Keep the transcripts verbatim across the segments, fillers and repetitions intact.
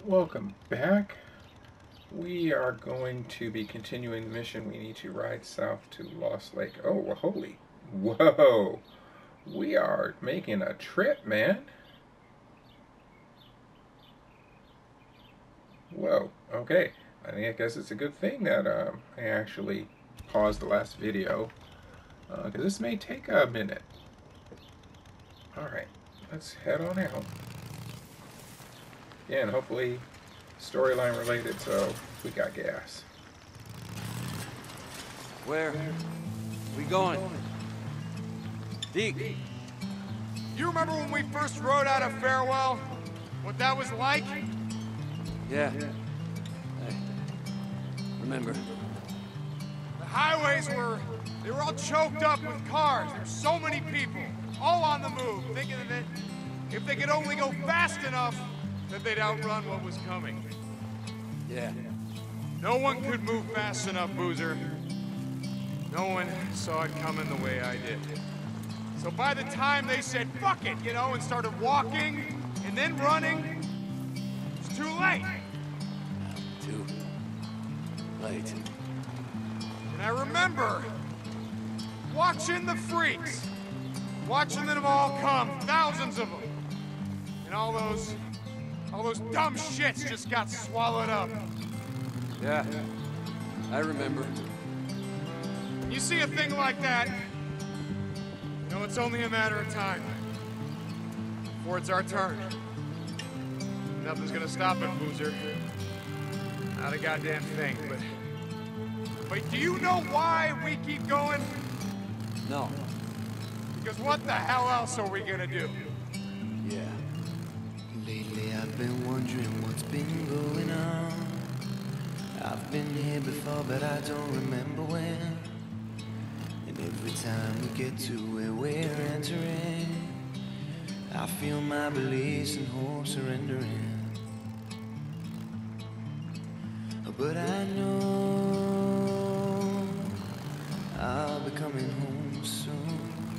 Welcome back. We are going to be continuing the mission. We need to ride south to Lost Lake. Oh, holy. Whoa. We are making a trip, man. Whoa. Okay. I think I guess it's a good thing that um, I actually paused the last video, because uh, this may take a minute. Alright. Let's head on out. Yeah, and hopefully storyline related, so we got gas. Where? We going? Deke. You remember when we first rode out of Farewell? What that was like? Yeah. I remember. The highways were... they were all choked up with cars. There were so many people, all on the move, thinking that if they could only go fast enough, that they'd outrun what was coming. Yeah. No one could move fast enough, Boozer. No one saw it coming the way I did. So by the time they said, fuck it, you know, and started walking, and then running, it's too late. Too late. And I remember watching the freaks, watching them all come, thousands of them. And all those, all those dumb shits just got swallowed up. Yeah. I remember. When you see a thing like that, you know it's only a matter of time before it's our turn. Nothing's gonna stop it, Boozer. Not a goddamn thing, but... But do you know why we keep going? No. Because what the hell else are we gonna do? Yeah. Lately I've been wondering what's been going on. I've been here before, but I don't remember when. And every time we get to where we're entering, I feel my beliefs and hope surrendering. But I know I'll be coming home soon.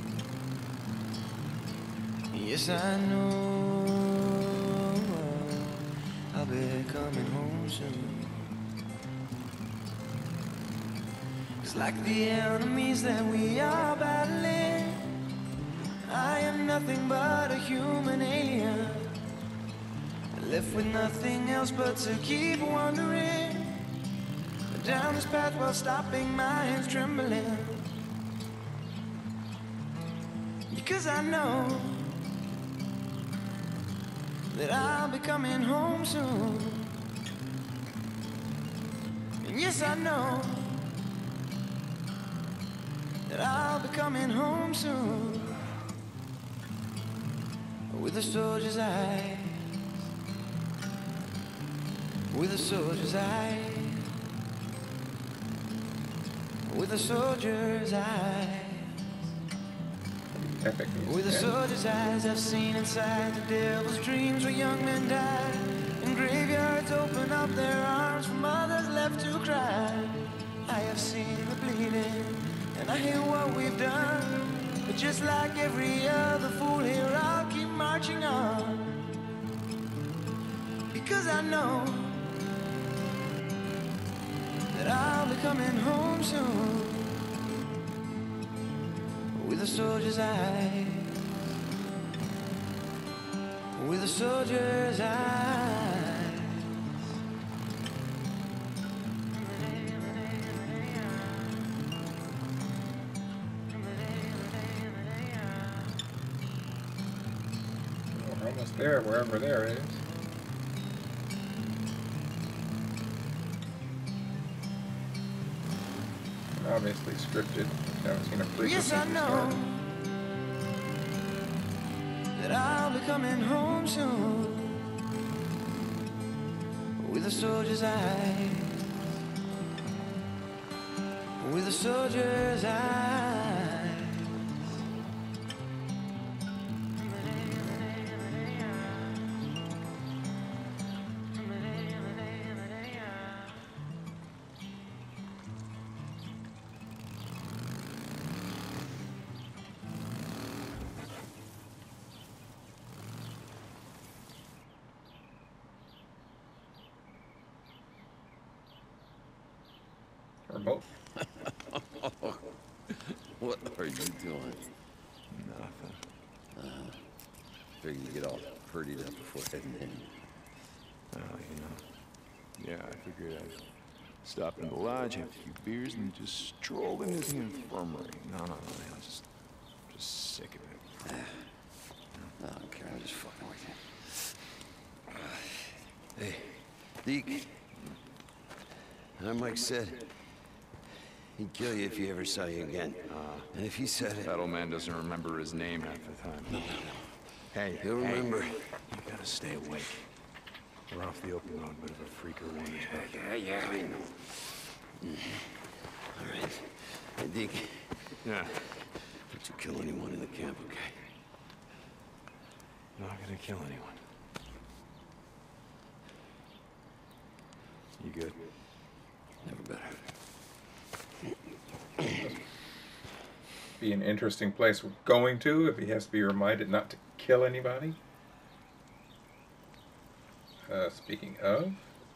Yes, I know I'll be coming home soon. It's like the enemies that we are battling. I am nothing but a human alien, left with nothing else but to keep wandering down this path while stopping my hands trembling. Because I know that I'll be coming home soon. And yes, I know that I'll be coming home soon. With a soldier's eyes, with a soldier's eyes, with a soldier's eyes, Epic with a music. soldier's eyes. I've seen inside the devil's dreams where young men die, and graveyards open up their arms for mothers left to cry. I have seen the bleeding, and I hear what we've done. But just like every other fool here, I'll keep marching on. Because I know that I'll be coming home soon. With a soldier's eyes, with a soldier's eyes. We're almost there, wherever there is. Obviously scripted. Haven't seen a frequency Yes, I know start. that I'll be coming home soon. With a soldier's eyes, with a soldier's eyes. Remote. What are you doing? Nothing. Uh, figure you get all prettied up before heading in. Well, you know. Yeah, I figured I'd stop in the lodge, have a few beers, and just stroll into the infirmary. No, no, no, I'm just, just sick of it. I don't care, I'm just fucking with you. Hey, Deke. Like Mike said, he'd kill you if he ever saw you again. Uh, and if he said it... That old man doesn't remember his name half the time. No, no, no. Hey, He'll hey, remember. You gotta stay awake. We're off the open road, bit of a freaker one. Yeah, yeah, I know. Mm-hmm. All right. Hey, Deke. Yeah. Don't you kill anyone in the camp, okay? Not gonna kill anyone. You good? Never better. Be an interesting place we're going to if he has to be reminded not to kill anybody. Uh, speaking of,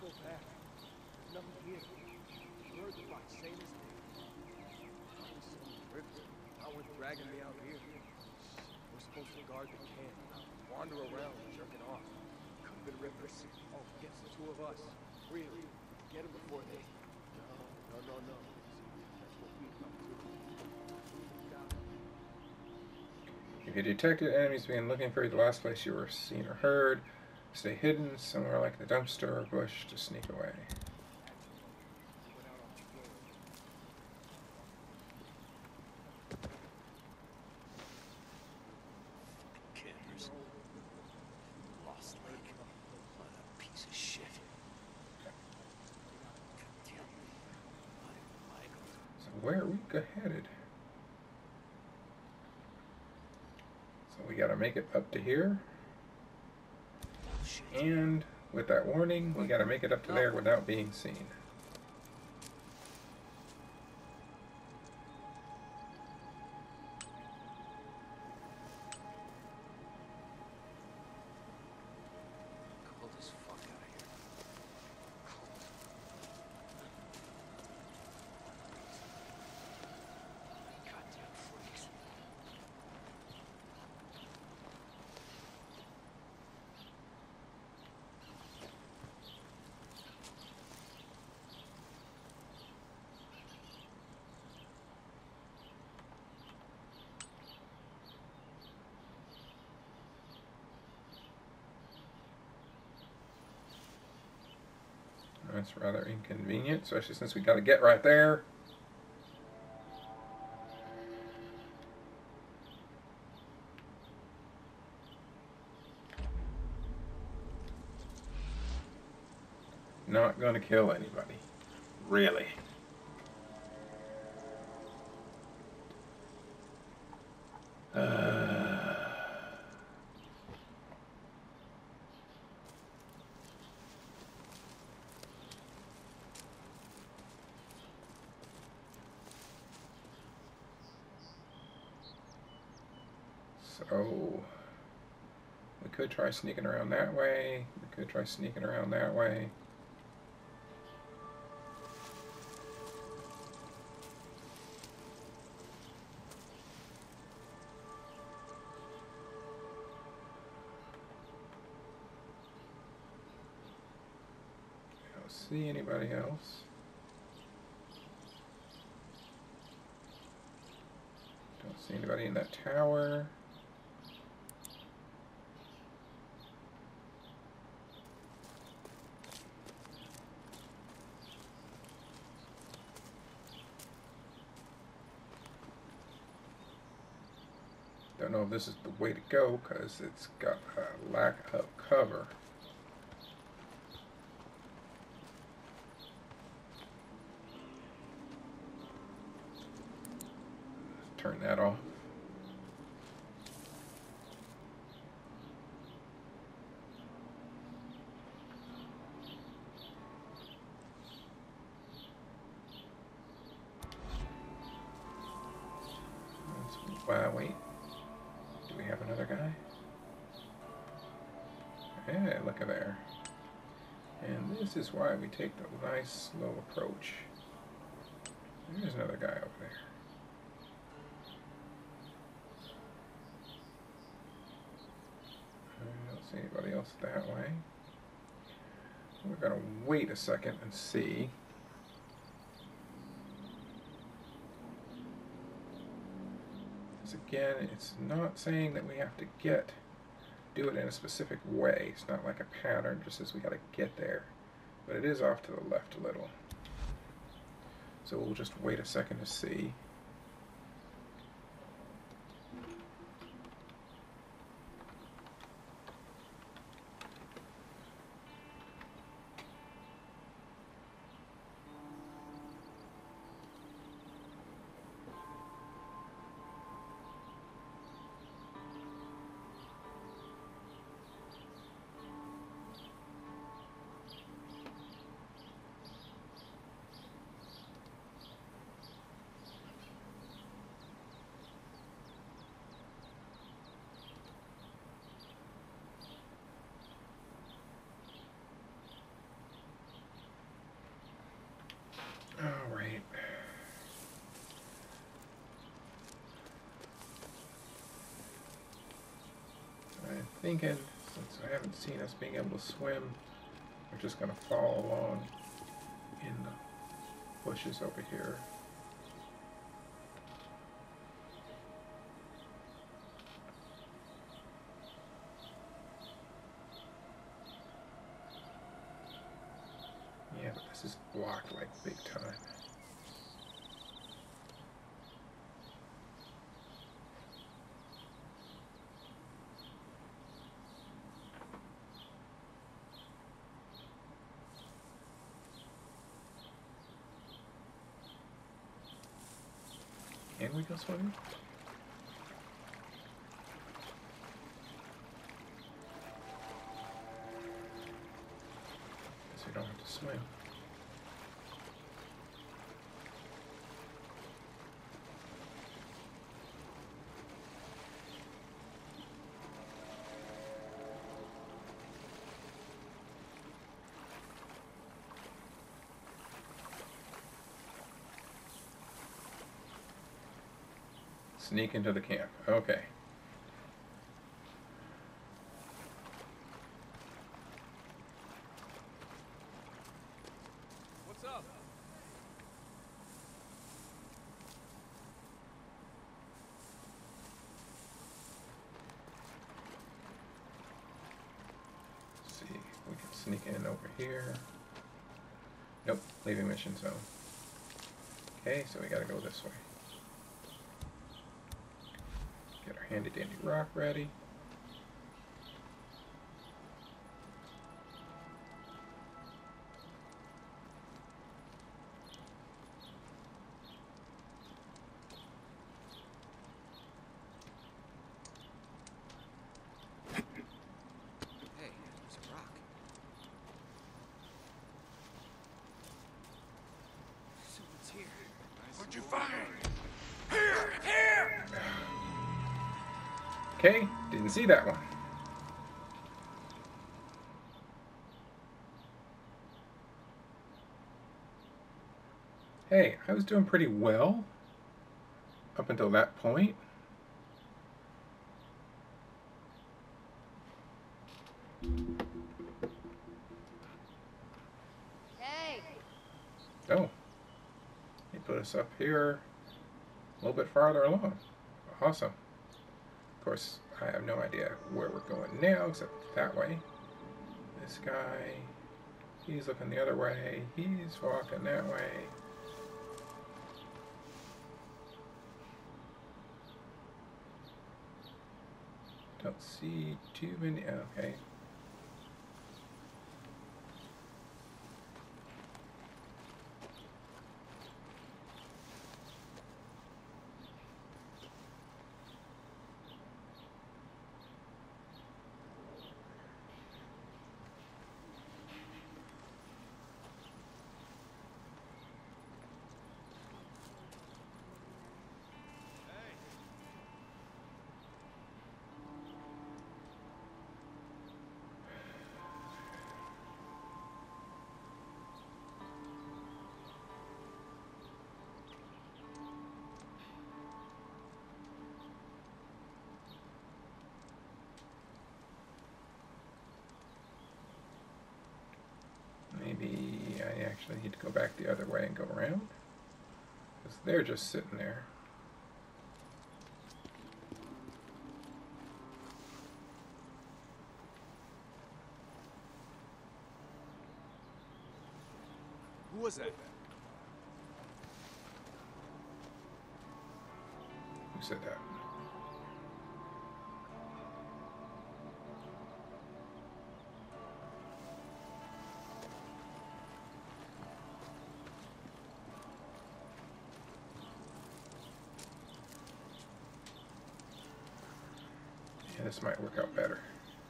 Dragging me out here. We're supposed to guard the camp, wander around jerking off. Could have been rippers. Oh, against the two of us. Really? Get them before they... No, no, no, no. That's what we come to. if you detected enemies being looking for you, the last place you were seen or heard, stay hidden somewhere like the dumpster or bush to sneak away. Campers. Lost Lake. What a piece of shit. Damn. Michael. So where are we go- headed? So we gotta make it up to here. And with that warning, we gotta make it up to there without being seen. Cold as fuck out of here. Cold. Goddamn freaks. That's rather inconvenient, especially since we gotta get right there. Not gonna kill anybody. Really. Uh... So, we could try sneaking around that way. We could try sneaking around that way. I don't see anybody else. Don't see anybody in that tower. Don't know if this is the way to go because it's got a lack of cover. Turn that off. Wow, wait. Do we have another guy? Yeah, look at there. And this is why we take the nice slow approach. There's another guy over there. I don't see anybody else that way. We're going to wait a second and see. Because again, it's not saying that we have to get, do it in a specific way. It's not like a pattern, just as we got to get there. But it is off to the left a little. So we'll just wait a second to see. All right. I'm thinking, since I haven't seen us being able to swim, we're just going to follow along in the bushes over here. Yeah, but this is blocked like big time. Can we go swimming? Guess we don't have to swim. Sneak into the camp. Okay. What's up? Let's see, we can sneak in over here. Nope, leaving mission zone. Okay, so we gotta go this way. Get our handy dandy rock ready. Hey, there's a rock. Someone's here. What'd you find? Here! Here! Okay, didn't see that one. Hey, I was doing pretty well up until that point. Hey! Oh, they put us up here a little bit farther along. Awesome. Of course, I have no idea where we're going now, except that way. This guy, he's looking the other way. He's walking that way. Don't see too many. Okay. maybe I actually need to go back the other way and go around. Because they're just sitting there. Who was that? Who said that? Yeah, this might work out better.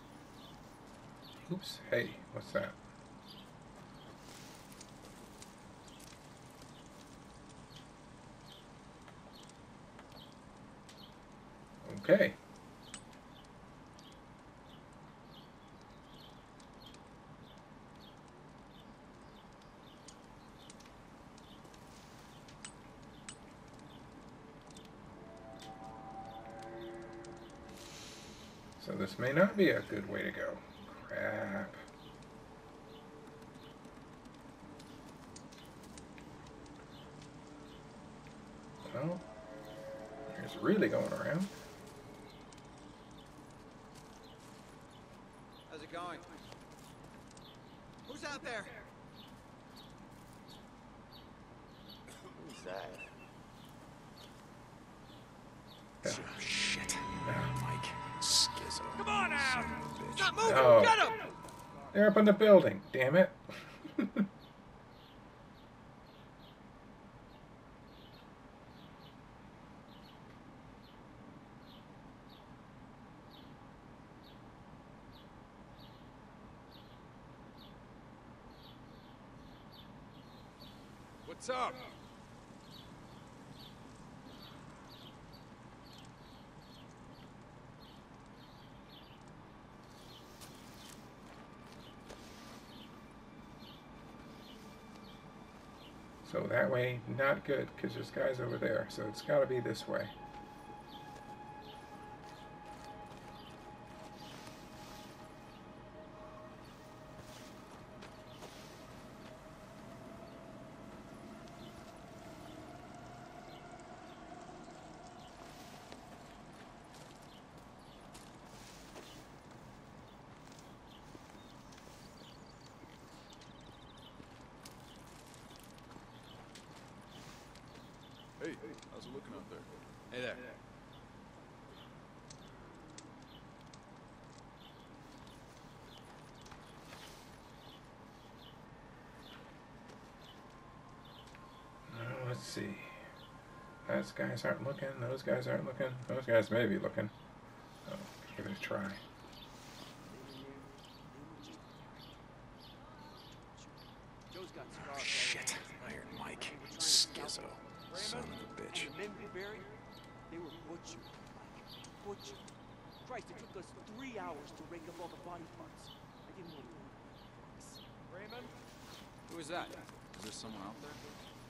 Oops, hey, what's that? Okay. So this may not be a good way to go. Crap. Well, here's really going around. How's it going? Who's out there? Who's that? Yeah. Oh, shit. Mike. Schizo. Come on now! Son of a bitch. Stop moving! Oh. Get him! They're up in the building, damn it. What's up? So that way, not good, because there's guys over there. So it's got to be this way. Hey, how's it looking out there? Hey there. Now, let's see. Those guys aren't looking. Those guys aren't looking. Those guys may be looking. Oh, give it a try. Oh, shit. Iron Mike. Schizo. Son of a bitch. The men we buried, they were butchered. Butchered. Christ, it took us three hours to rake up all the body parts. I didn't want to do it. Raymond? Who is that? Is there someone out there?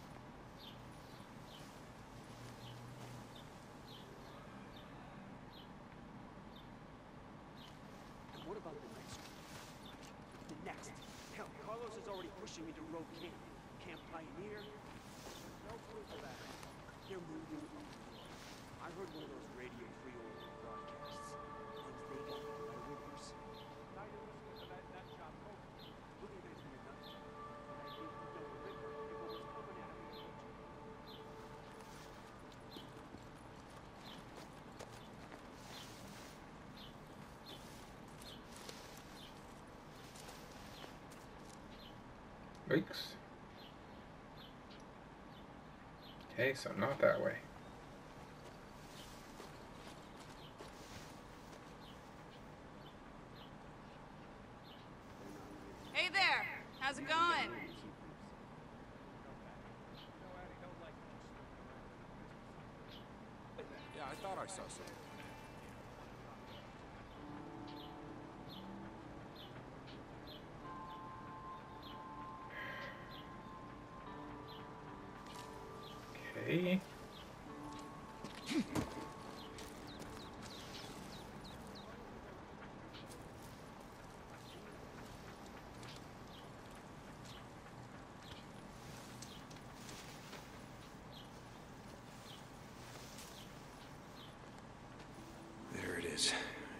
And what about the next one? The next. Hell, Carlos is already pushing me to Road Camp. Camp Pioneer. No clue for that. They're moving up. I heard one of those Radio Free Oregon broadcasts. Things they got by rivers. Now you're listening to that nut job program. Look at this here, nut job. And I think you know the river if it was coming at me. Weeks. Okay, so not that way. Hey there! How's it going? Yeah, I thought I saw something. Okay.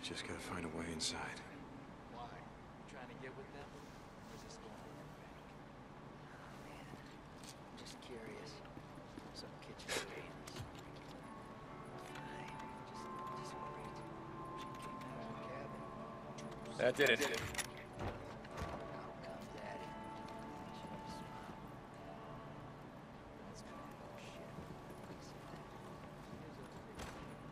Just gotta find a way inside. Why? Trying to get with them? Or is this going on your back? Oh, man. I'm just curious. Some kitchen painters. Fine. Just, just wait. She came out of the cabin. That did it. Now come daddy. She was smart. That's my bullshit. Piece of that. Here's a pretty.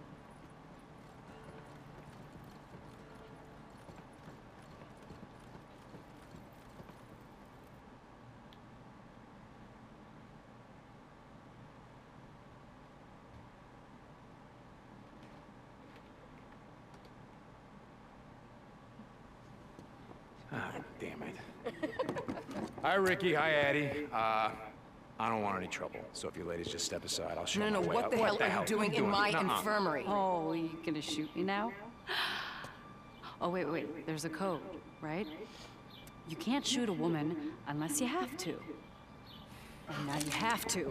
Ah, damn it. Hi, Ricky. Hi, Addie. Uh, I don't want any trouble, so if you ladies just step aside, I'll show No, you no, my way what out. the hell are you What doing are in my Nuh-uh. infirmary? Oh, you gonna shoot me now? Oh, wait, wait, there's a code, right? You can't shoot a woman unless you have to. And now you have to.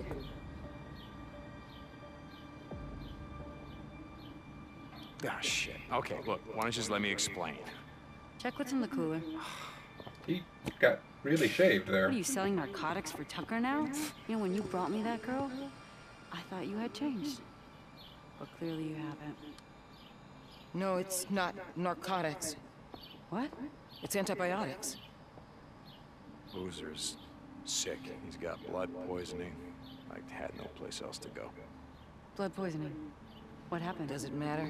Ah, shit. Okay, look, why don't you just let me explain? Check what's in the cooler. He got really shaved there. What are you selling narcotics for Tucker now? You know, when you brought me that girl, I thought you had changed. But clearly you haven't. No, it's not narcotics. What? It's antibiotics. Boozer's sick. He's got blood poisoning. I had no place else to go. Blood poisoning. What happened? Does it matter?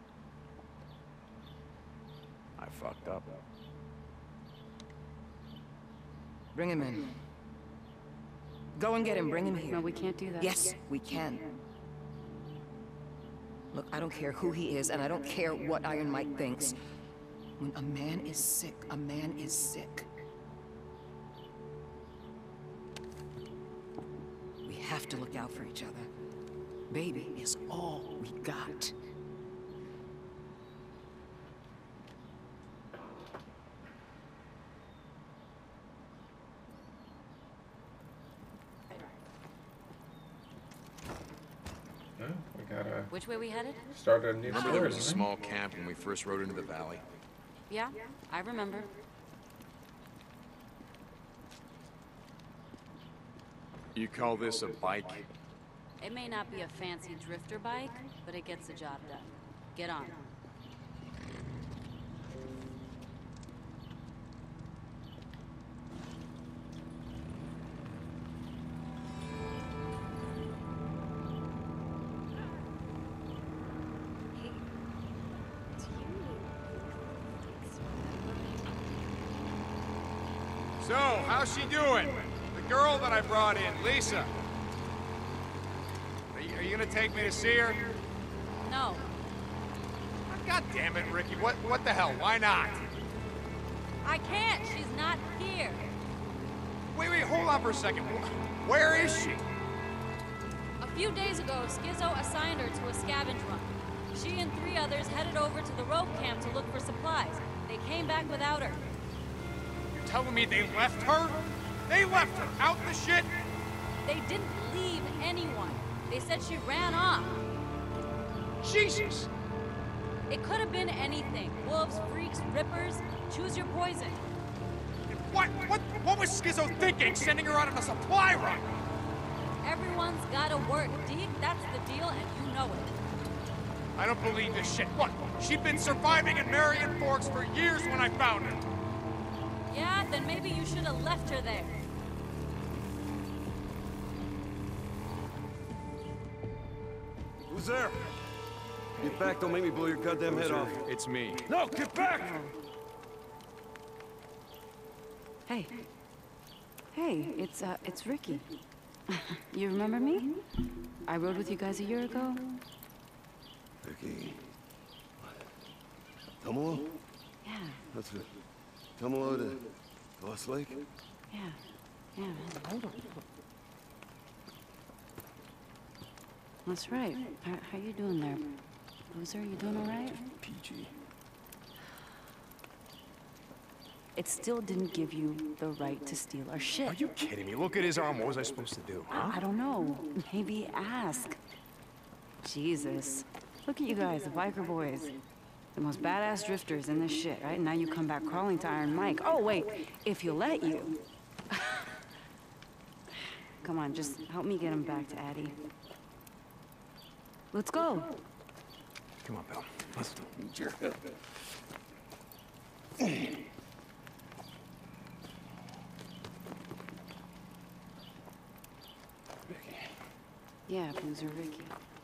I fucked up. Bring him in. Go and get him, bring him here. No, we can't do that. Yes, we can. Look, I don't care who he is, and I don't care what Iron Mike thinks. When a man is sick, a man is sick. We have to look out for each other. Baby is all we got. Oh, we gotta Which way we headed? start a new Remember story. there was a small camp when we first rode into the valley? Yeah, I remember. You call this a bike? It may not be a fancy drifter bike, but it gets the job done. Get on. So, how's she doing? The girl that I brought in, Lisa. Are you, are you gonna take me to see her? No. God damn it, Ricky. What, what the hell? Why not? I can't. She's not here. Wait, wait, hold on for a second. Where is she? A few days ago, Skizzo assigned her to a scavenge run. She and three others headed over to the rope camp to look for supplies. They came back without her. You're telling me they left her? They left her out in the shit? They didn't leave anyone. They said she ran off. Jesus! It could have been anything. Wolves, freaks, rippers. Choose your poison. What, what, what was Skizzo thinking, sending her out on a supply run? Everyone's gotta work, Deke. That's the deal, and you know it. I don't believe this shit. What? She'd been surviving in Marion Forks for years when I found her. Yeah, then maybe you should have left her there. Who's there? Get back, don't make me blow your goddamn head off. It's me. No, get back! Hey. Hey, it's, uh, it's Ricky. You remember me? I rode with you guys a year ago. Ricky. Tumalo? Yeah, That's it. Tumalo to Lost Lake? yeah, yeah. That's right. How, how you doing there? Boozer, you doing all right? P G. It still didn't give you the right to steal our shit. Are you kidding me? Look at his arm. What was I supposed to do, huh? I don't know. Maybe ask. Jesus. Look at you guys, the biker boys. The most badass drifters in this shit, right? And now you come back crawling to Iron Mike. Oh, wait, if he'll let you. Come on, just help me get him back to Addie. Let's go. Come on, pal. Let's cheer. Yeah, Boozer Ricky.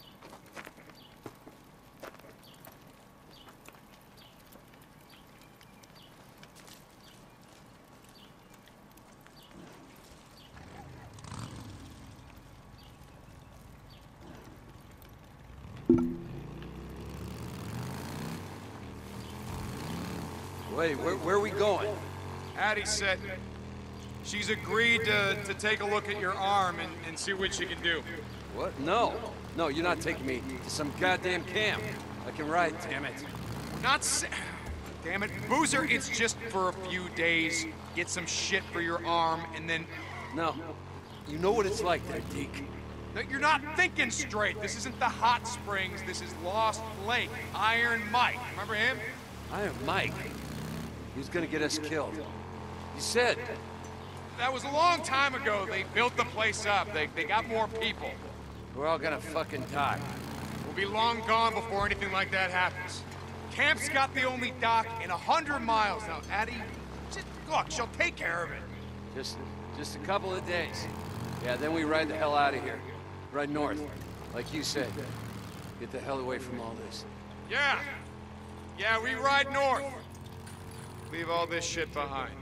Wait, where, where are we going? Addie said she's agreed to, to take a look at your arm and, and see what she can do. What? No. No, you're not taking me to some goddamn camp. I can ride, damn it. Not sa- Damn it. Boozer, it's just for a few days. Get some shit for your arm, and then... No. You know what it's like there, Deke. No, you're not thinking straight. This isn't the Hot Springs. This is Lost Lake. Iron Mike. Remember him? Iron Mike? He was gonna get us killed. You said. That was a long time ago. They built the place up. They, they got more people. We're all gonna fucking die. We'll be long gone before anything like that happens. Camp's got the only dock in a hundred miles. Now, Addie, just, look, she'll take care of it. Just, just a couple of days. Yeah, then we ride the hell out of here. Ride north, like you said. Get the hell away from all this. Yeah. Yeah, we ride north. Leave all this shit behind.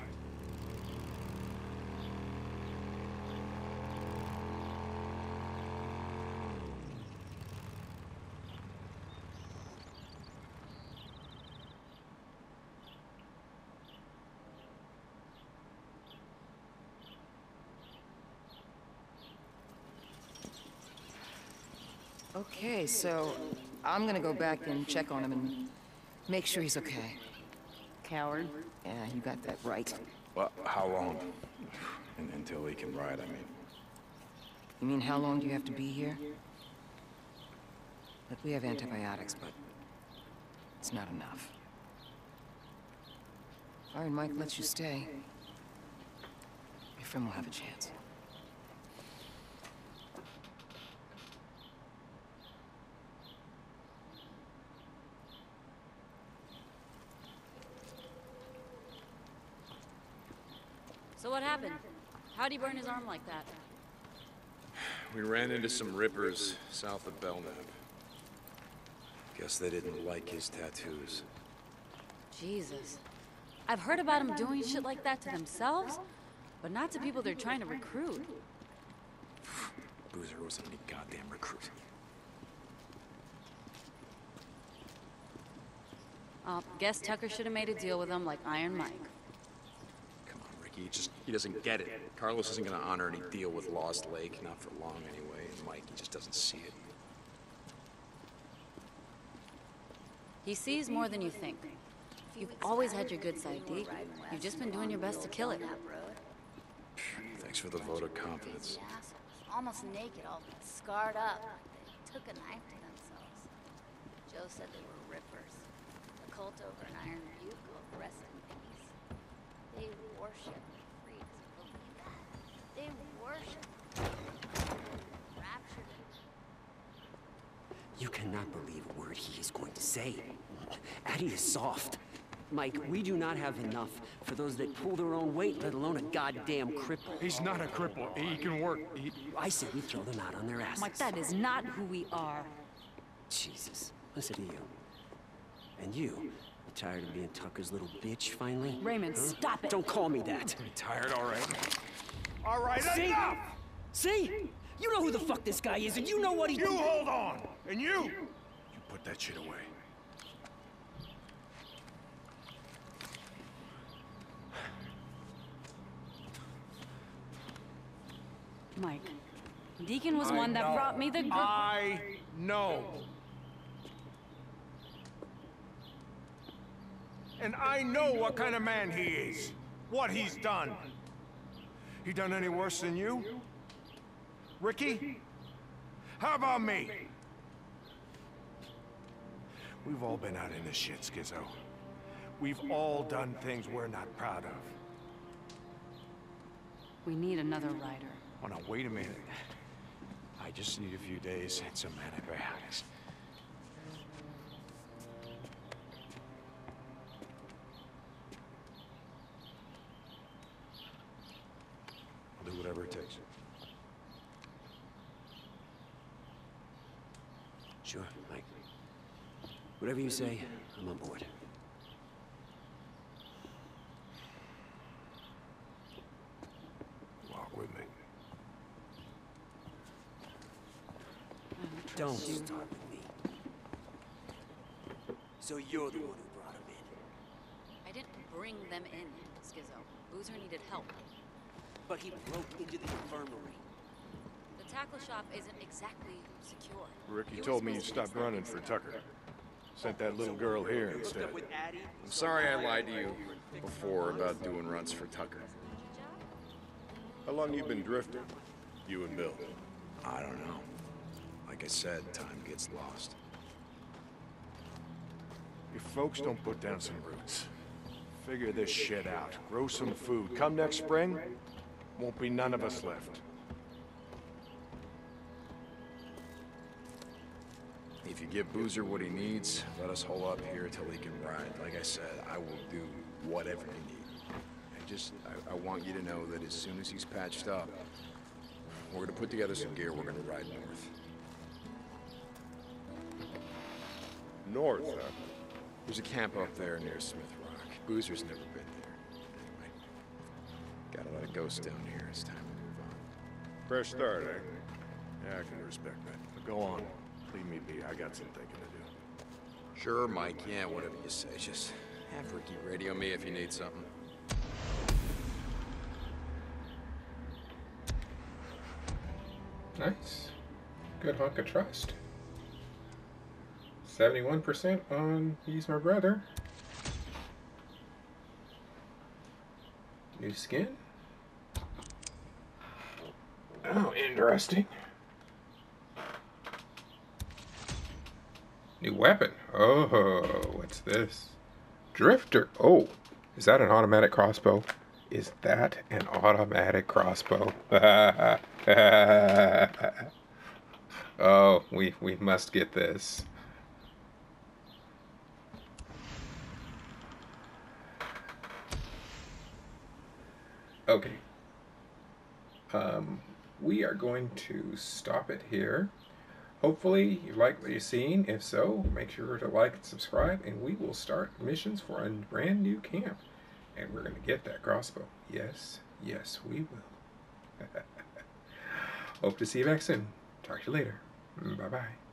Okay, so I'm gonna go back and check on him and make sure he's okay. Coward. Yeah, you got that right. Well, how long? And until he can ride, I mean. You mean how long do you have to be here? Look, we have antibiotics, but it's not enough. Iron Mike lets you stay. Your friend will have a chance. So what happened? How'd he burn his arm like that? We ran into some rippers south of Belknap. Guess they didn't like his tattoos. Jesus. I've heard about them doing shit like that to themselves, but not to people they're trying to recruit. Boozer wasn't any goddamn recruit. Uh, guess Tucker should have made a deal with him like Iron Mike. Come on, Ricky, he just, he doesn't get it. Carlos isn't gonna honor any deal with Lost Lake, not for long anyway, and Mike, he just doesn't see it. He sees more than you think. You've always had your good side, Deke. You've just been doing your best to kill it. Thanks for the vote of confidence. Almost naked, all scarred up. They took a knife to themselves. Joe said they were rippers. The cult over in Iron Butte called Rest in Peace. They worship freaks. Believe that? They worship. Raptured. You cannot believe a word he is going to say. Addie is soft. Mike, we do not have enough for those that pull their own weight, let alone a goddamn cripple. He's not a cripple. He can work. He... I say we throw them out on their asses. Mike, that is not who we are. Jesus, listen to you. And you, you tired of being Tucker's little bitch, finally? Raymond, huh? Stop it. Don't call me that. You tired, all right? All right, See? enough! See? You know who the fuck this guy is, and you know what he... You hold on! And you! You put that shit away. Mike, Deacon was I one that know. brought me the girl. I know. And I know what kind of man he is. What he's done. He done any worse than you? Ricky? How about me? We've all been out in this shit, Skizzo. We've all done things we're not proud of. We need another rider. Oh, no, wait a minute. I just need a few days and some antibiotics. I'll do whatever it takes. Sure, Mike. Whatever you say, I'm on board. Walk with me. Don't start with me. So you're the one who brought him in. I didn't bring them in, Skizzo. Boozer needed help. But he broke into the infirmary. The tackle shop isn't exactly secure. Ricky told me you stopped running for Tucker. Sent that little girl here instead. I'm sorry I lied to you before about doing runs for Tucker. How long you been drifting? You and Bill? I don't know. Like I said, time gets lost. If folks don't put down some roots, figure this shit out, grow some food. Come next spring, won't be none of us left. If you give Boozer what he needs, let us hole up here till he can ride. Like I said, I will do whatever you need. And just, I, I want you to know that as soon as he's patched up, we're gonna put together some gear, we're gonna ride north. North, huh? There's a camp up there near Smith Rock. Boozer's never been there. Anyway, gotta let it ghost down here. It's time to move on. Fresh start, eh? Yeah, I can respect that. But go on. Leave me be. I got some thinking to do. Sure, Mike. Yeah, whatever you say. Just have Ricky radio me if you need something. Nice. Good hunk of trust. seventy-one percent on He's My Brother. New skin. Oh, interesting. New weapon. Oh, what's this? Drifter. Oh, is that an automatic crossbow? Is that an automatic crossbow? Oh, we we must get this. Okay. Um, we are going to stop it here. Hopefully you like what you've seen. If so, make sure to like and subscribe, and we will start missions for a brand new camp. And we're going to get that crossbow. Yes, yes, we will. Hope to see you back soon. Talk to you later. Bye-bye.